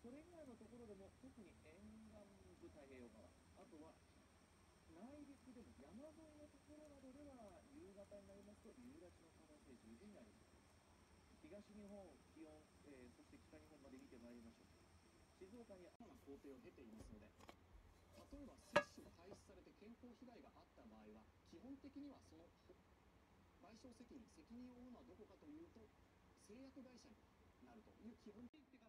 それ以外のところでも特に沿岸部太平洋側、あとは内陸でも山沿いのところなどでは夕方になりますと夕立の可能性十分にありそうです。東日本、気温、そして北日本まで見てまいりましょう。静岡に新たな工程を経ていますので、例えば接種が開始されて健康被害があった場合は、基本的にはその賠償責任を負うのはどこかというと製薬会社になるという基本的